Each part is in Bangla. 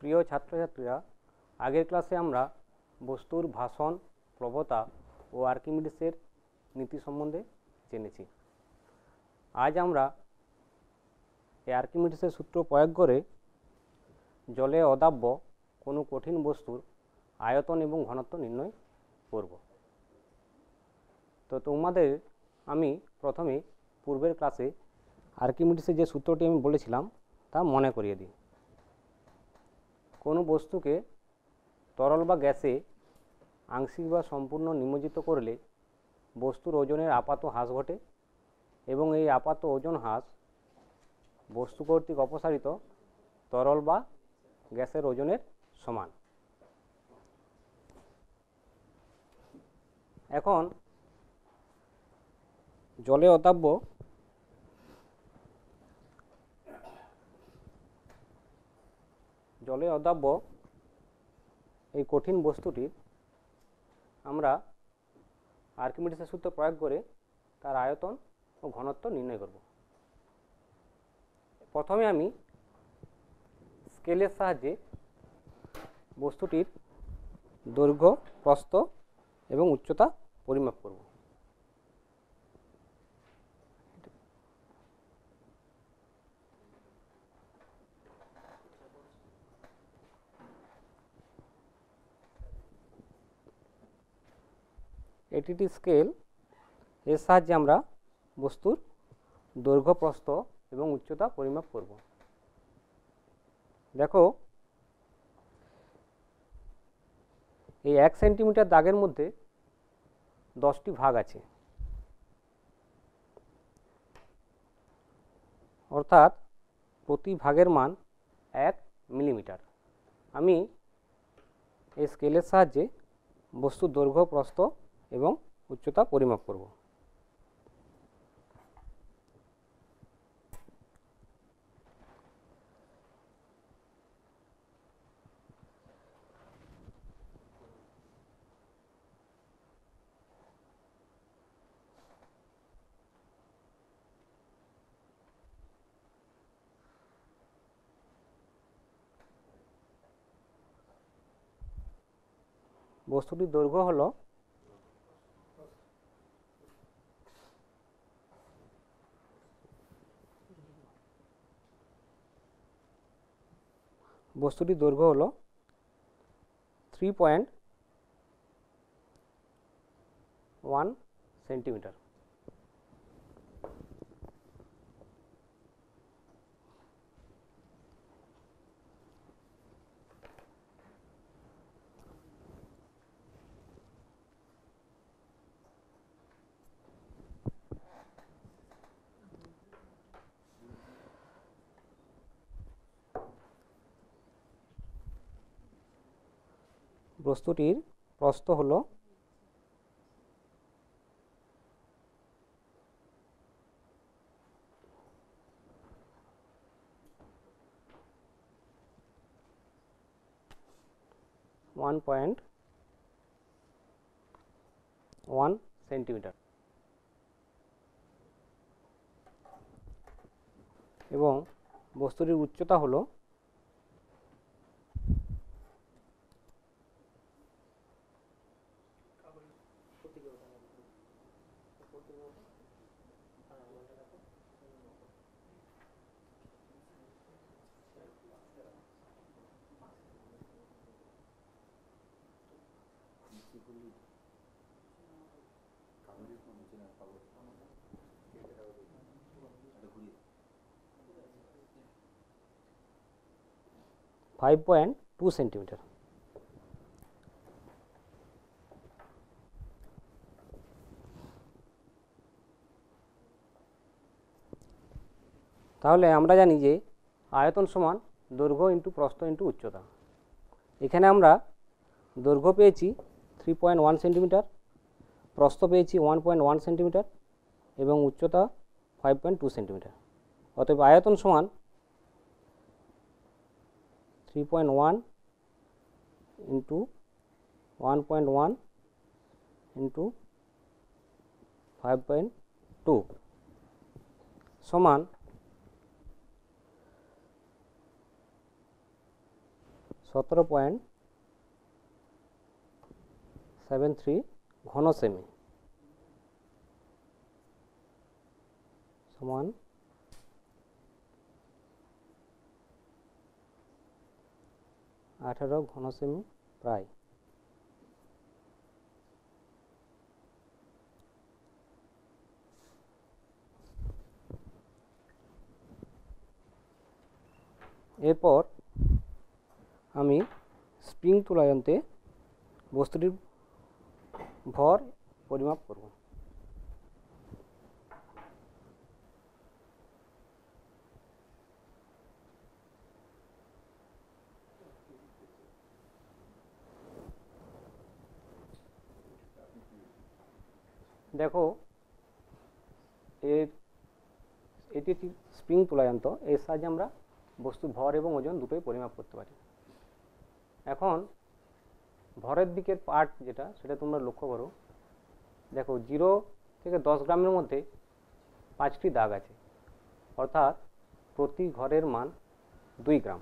প্রিয় ছাত্রছাত্রীরা, আগের ক্লাসে আমরা বস্তুর ভাষণ, প্রবণতা ও আর্কিমিডিসের নীতি সম্বন্ধে জেনেছি। আজ আমরা এই আর্কিমিডিসের সূত্র প্রয়োগ করে জলে অদাব্য কোনো কঠিন বস্তুর আয়তন এবং ঘনত্ব নির্ণয় করব। তো তোমাদের আমি প্রথমে পূর্বের ক্লাসে আর্কিমিডিসের যে সূত্রটি আমি বলেছিলাম তা মনে করিয়ে দিই। কোনো বস্তুকে তরল বা গ্যাসে আংশিক বা সম্পূর্ণ নিমজ্জিত করলে বস্তুর ওজনের আপাত হ্রাস ঘটে এবং এই আপাত ওজন হ্রাস বস্তু কর্তৃক অপসারিত তরল বা গ্যাসের ওজনের সমান। এখন জলে অদাব্য এই কঠিন বস্তুটির আমরা আর্কিমিডিসের সূত্র প্রয়োগ করে তার আয়তন ও ঘনত্ব নির্ণয় করব। প্রথমে আমি স্কেলের সাহায্যে বস্তুটির দৈর্ঘ্য, প্রস্থ এবং উচ্চতা পরিমাপ করব। এটি একটি স্কেল, এর সাহায্যে আমরা বস্তুর দৈর্ঘ্য, প্রস্থ এবং উচ্চতা পরিমাপ করব। দেখো, এই 1 সেন্টিমিটার দাগের মধ্যে 10টি ভাগ আছে, অর্থাৎ প্রতি ভাগের মান 1 মিলিমিটার। আমি এই স্কেলের সাহায্যে বস্তুর দৈর্ঘ্য, প্রস্থ এবং উচ্চতা পরিমাপ করব। বস্তুটির দৈর্ঘ্য হলো বস্তুটির দৈর্ঘ্য হলো 3.1 সেন্টিমিটার। বস্তুটির প্রস্থ হলো 1.1 সেন্টিমিটার এবং বস্তুটির উচ্চতা হলো 5.2 সেন্টিমিটার। তাহলে আমরা জানি যে আয়তন সমান দৈর্ঘ্য ইন্টু প্রস্থ ইন্টু উচ্চতা। এখানে আমরা দৈর্ঘ্য পেয়েছি 3.1 সেন্টিমিটার, প্রস্থ পেয়েছি 1.1 সেন্টিমিটার এবং উচ্চতা 5.2 সেন্টিমিটার। অতএব আয়তন সমান 3.1 ইন্টু 1.1 ইন্টু 5.2 সমান 17.73 ঘন সেমি সমান 18 ঘন সেমি প্রায়। এরপর আমি স্প্রিং তুলা যন্ত্রে বস্তুটির ভর পরিমাপ করব। দেখো এটি একটি স্প্রিং তুলা যন্ত্র, এর সাহায্যে আমরা বস্তুর ভর এবং ওজন দুটোই পরিমাপ করতে পারি। এখন ভরের দিকের পার্ট যেটা, সেটা তোমরা লক্ষ্য করো। দেখো 0 থেকে 10 গ্রামের মধ্যে 5টি দাগ আছে, অর্থাৎ প্রতি ঘরের মান 2 গ্রাম।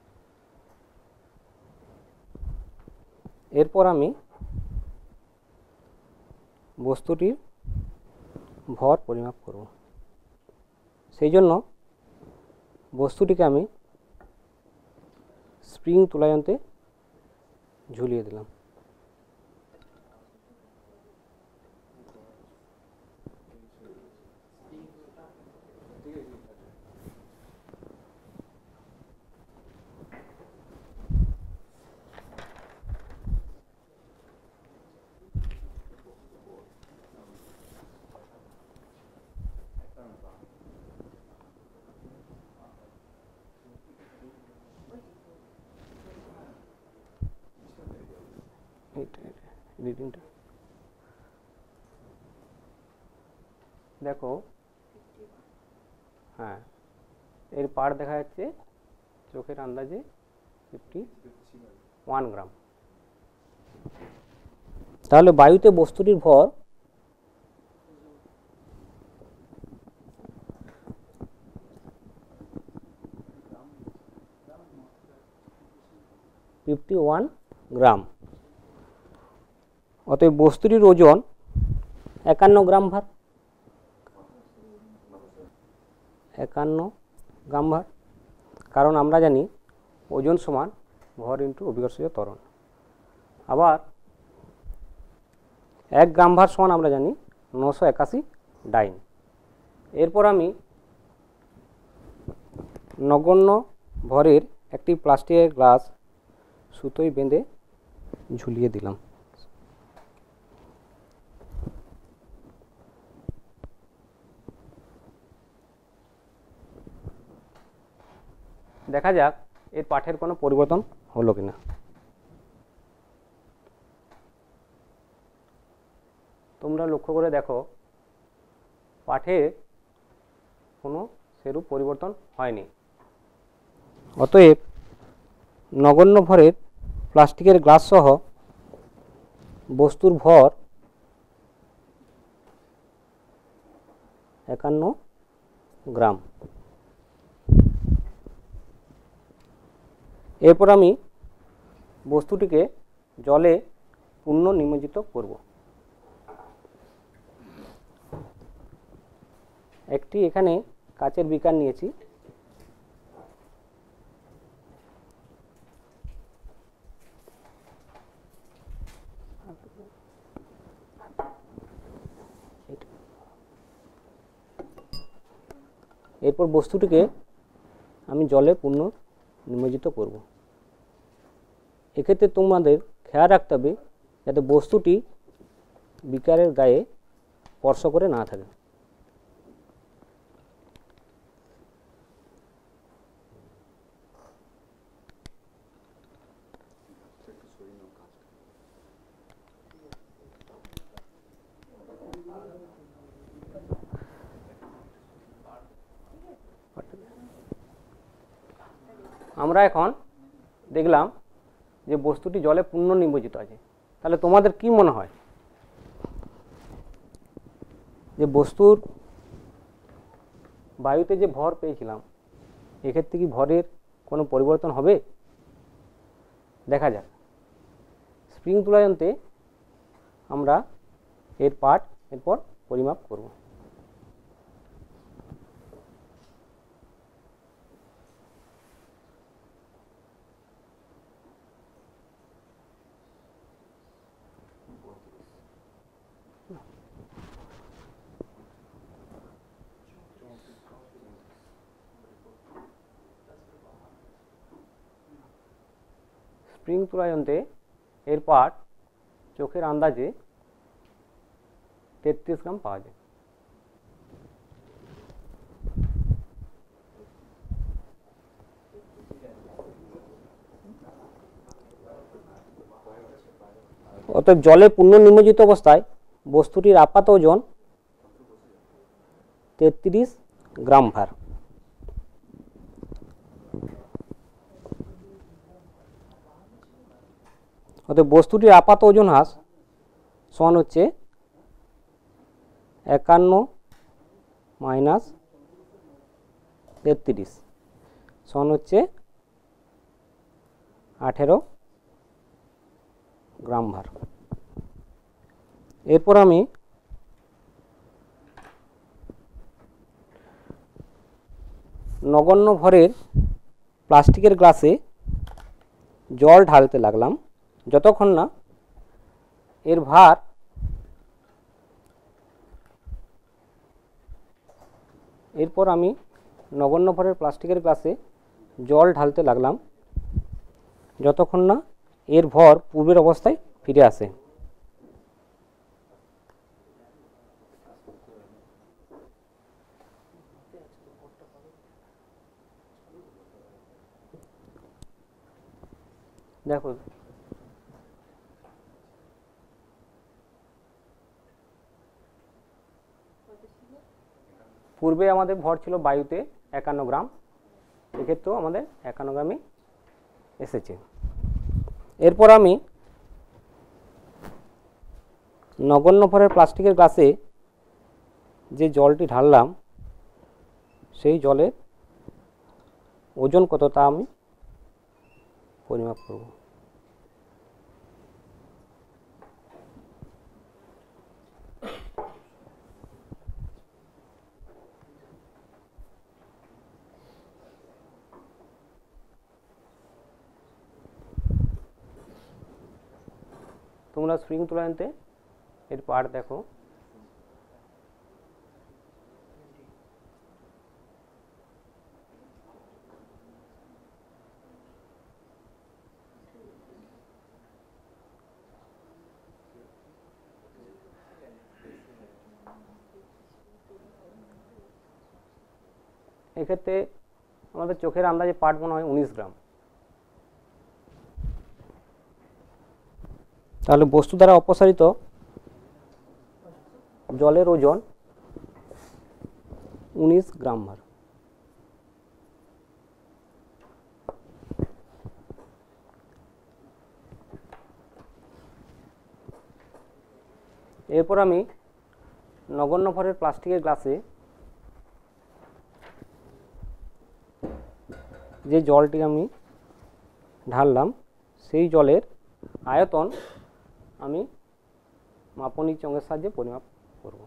এরপর আমি বস্তুটির ভর পরিমাপ করব। সেই জন্য বস্তুটিকে আমি স্প্রিং তুলা যন্ত্রে ঝুলিয়ে দিলাম। দেখো, হ্যাঁ, এর পার দেখা যাচ্ছে চোখের আন্দাজে 51 গ্রাম। তাহলে বায়ুতে বস্তুটির ভর 51 গ্রাম। অতএব বস্তুটির ওজন 51 গ্রাম ভার। 51 গ্রাম ভার, কারণ আমরা জানি ওজন সমান ভর ইন্টু অভিকর্ষজ ত্বরণ। আবার 1 গ্রাম ভার সমান আমরা জানি 981 ডাইন। এরপর আমি নগণ্য ভরের একটি প্লাস্টিকের গ্লাস সুতোয় বেঁধে ঝুলিয়ে দিলাম। দেখা যাক এর পাঠের কোনো পরিবর্তন হলো কিনা। তোমরা লক্ষ্য করে দেখো, পাঠে কোনো সেরূপ পরিবর্তন হয়নি। অতএব নগণ্য ভরের প্লাস্টিকের গ্লাস সহ বস্তুর ভর 51 গ্রাম। এরপর আমি বস্তুটিকে জলে পূর্ণ নিমজ্জিত করব। একটি এখানে কাচের বিকার নিয়েছি। এরপর বস্তুটিকে আমি জলে পূর্ণ নিমজ্জিত করব। এক্ষেত্রে তোমাদের খেয়াল রাখতে হবে যাতে বস্তুটি বিকারের গায়ে স্পর্শ করে না থাকে। আমরা এখন দেখলাম যে বস্তুটি জলে পূর্ণ নিমজ্জিত আছে। তাহলে তোমাদের কি মনে হয় যে বস্তুর বায়ুতে যে ভর পেয়েছিলাম, এক্ষেত্রে কি ভরের কোনো পরিবর্তন হবে? দেখা যাক। স্প্রিং তুলা যন্ত্রে আমরা এর পার্ট এরপর পরিমাপ করব। স্প্রিং তুলা যন্ত্রে এর পার্ট চোখের আন্দাজে 33 গ্রাম পাওয়া যায়। অতএব জলে পূর্ণ নিমজ্জিত অবস্থায় বস্তুটির আপাত ওজন 33 গ্রাম ভার। অতএব বস্তুটির আপাত ওজন হ্রাস সমান হচ্ছে 51 মাইনাস 33 সমান হচ্ছে 18 গ্রাম ভার। এরপর আমি নগণ্য ভরের প্লাস্টিকের গ্লাসে জল ঢালতে লাগলাম যতক্ষণ না এর ভার এরপর আমি নগণ্য ভরের প্লাস্টিকের গ্লাসে জল ঢালতে লাগলাম যতক্ষণ না এর ভর পূর্বের অবস্থায় ফিরে আসে। দেখো পূর্বে আমাদের ভর ছিল বায়ুতে 51 গ্রাম, এক্ষেত্রেও আমাদের 51 গ্রামই এসেছে। এরপর আমি নগণ্য ভরের প্লাস্টিকের গ্লাসে যে জলটি ঢাললাম সেই জলের ওজন কত তা আমি পরিমাপ করব। তোমরা স্প্রিং তুলা যন্ত্রে এর পার্ট দেখো। এক্ষেত্রে আমাদের চোখের আন্দাজে পার্ট মনে হয় 19 গ্রাম। তাহলে বস্তু দ্বারা অপসারিত জলের ওজন 19 গ্রাম ভার। এরপর আমি নগণ্য ভরের প্লাস্টিকের গ্লাসে যে জলটি আমি ঢাললাম সেই জলের আয়তন আমি মাপনিক চঙ্গের সাহায্যে পরিমাপ করব।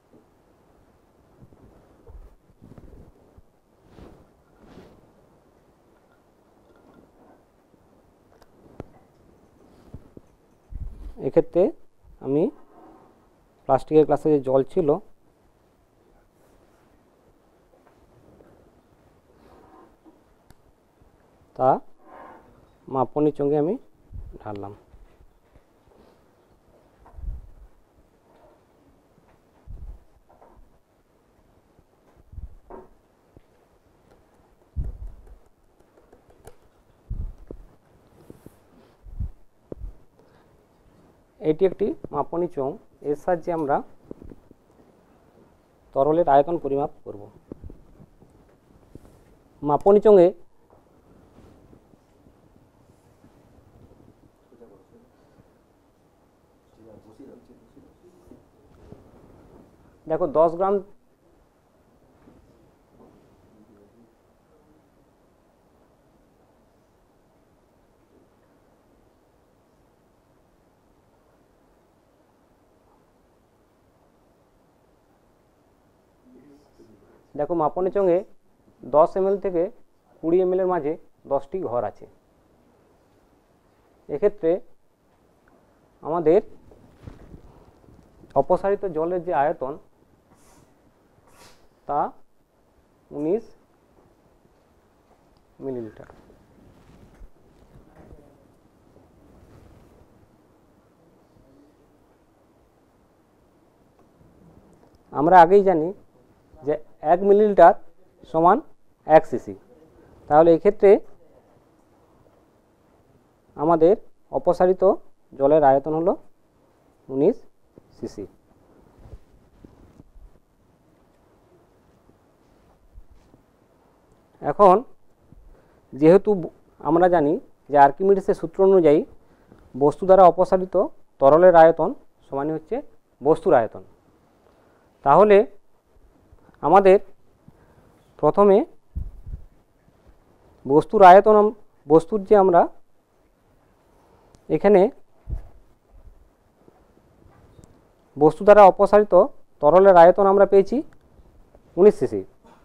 এক্ষেত্রে আমি প্লাস্টিকের গ্লাসে যে জল ছিল তা মাপনিক চঙ্গে আমি ঢাললাম। এটি একটি মাপনী চোঙ, এর সাহায্যে আমরা তরলের আয়তন পরিমাপ করব। মাপনী চোঙে দেখো 10 গ্রাম দেখো মাপনের চোঙে 10 ml থেকে 20 ml এর মাঝে 10টি ঘর আছে। এক্ষেত্রে আমাদের অপসারিত জলের যে আয়তন তা 19 মিলিলিটার। আমরা আগেই জানি যে 1 মিলিলিটার সমান 1 সিসি, তাহলে এক্ষেত্রে আমাদের অপসারিত জলের আয়তন হলো 19 সিসি। এখন যেহেতু আমরা জানি যে আর্কিমিডিসের সূত্র অনুযায়ী বস্তু দ্বারা অপসারিত তরলের আয়তন সমানই হচ্ছে বস্তুর আয়তন, তাহলে আমাদের প্রথমে বস্তুর আয়তন, বস্তুর যে আমরা এখানে বস্তু দ্বারা অপসারিত তরলের আয়তন আমরা পেয়েছি 19 সিসি,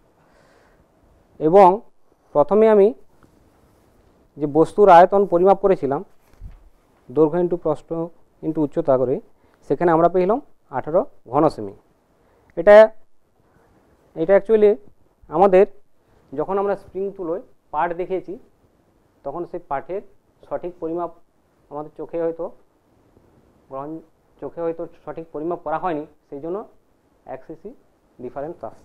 এবং প্রথমে আমি যে বস্তুর আয়তন পরিমাপ করেছিলাম দৈর্ঘ্য ইন্টু প্রস্থ ইন্টু উচ্চতা করে, সেখানে আমরা পেলাম 18 ঘন সেমি। এটা অ্যাকচুয়ালি আমাদের যখন আমরা স্প্রিং তুলোয় পাঠ দেখিয়েছি তখন সেই পাঠের সঠিক পরিমাপ আমাদের চোখে হয়তো সঠিক পরিমাপ করা হয়নি, সেই জন্য 1 সিসি ডিফারেন্স আসছে।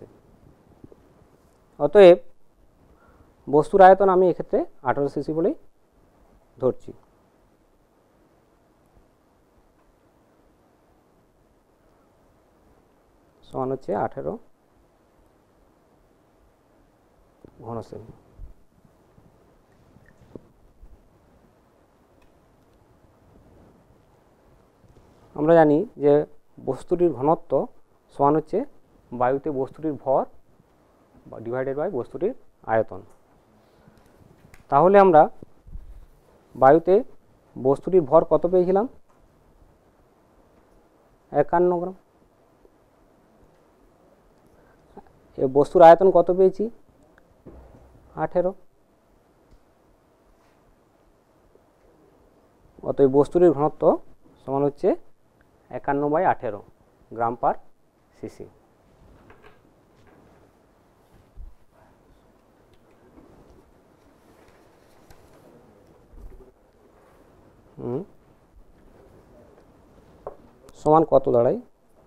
অতএব বস্তুর আয়তন আমি এক্ষেত্রে 18 সিসি বলেই ধরছি। সমান হচ্ছে 18 ঘন সেমি। আমরা জানি যে বস্তুটির ঘনত্ব সমান হচ্ছে বায়ুতে বস্তুটির ভর ডিভাইডেড বাই বস্তুটির আয়তন। তাহলে আমরা বায়ুতে বস্তুটির ভর কত পেয়েছিলাম? 51 গ্রাম। বস্তুর আয়তন কত পেয়েছি? 18। অতএব বস্তুটির ঘনত্ব সমান হচ্ছে 51/18 গ্রাম পার সিসি। সমান কত দাঁড়ায়?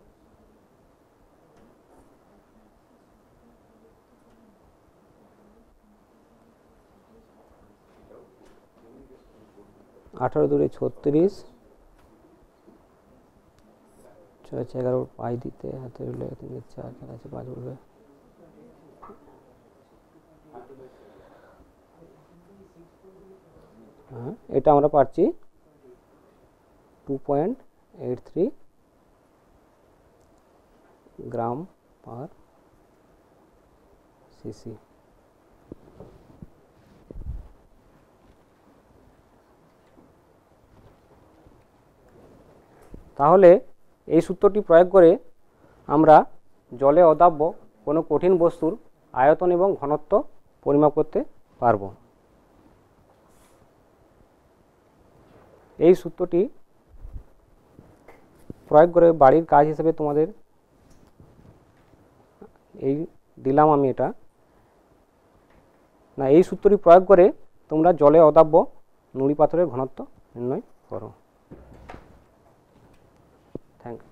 আঠারো দূরে 36, 6-11 পাই দিতে হাতে হলে 4 আছে 5 উঠবে। হ্যাঁ, এটা আমরা পাচ্ছি 2.83 গ্রাম পার সিসি। তাহলে এই সূত্রটি প্রয়োগ করে আমরা জলে অদাব্য কোনো কঠিন বস্তুর আয়তন এবং ঘনত্ব পরিমাপ করতে পারব। এই সূত্রটি প্রয়োগ করে বাড়ির কাজ হিসেবে তোমাদের এই দিলাম আমি এটা না, এই সূত্রটি প্রয়োগ করে তোমরা জলে অদাব্য নুড়ি পাথরের ঘনত্ব নির্ণয় করো। Thank you.